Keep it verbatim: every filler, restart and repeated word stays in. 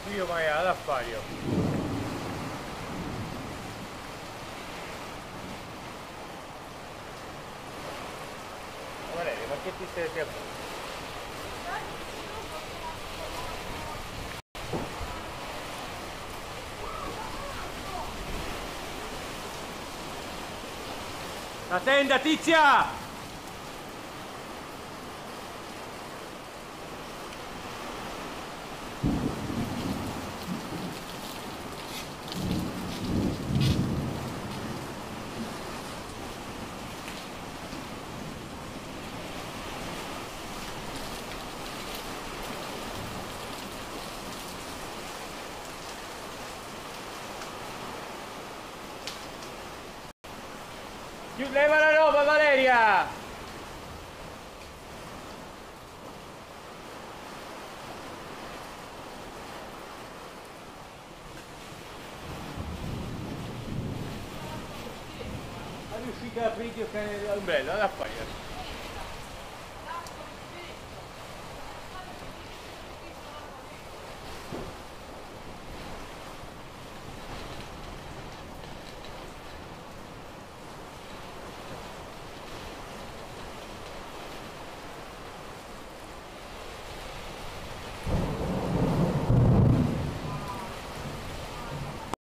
Io vai all'affario. Valeria, ma che ti stai a fare? La tenda, Tizia! Leva la roba, Valeria! È riuscita a aprire il cane dell'ombrello, alla fire.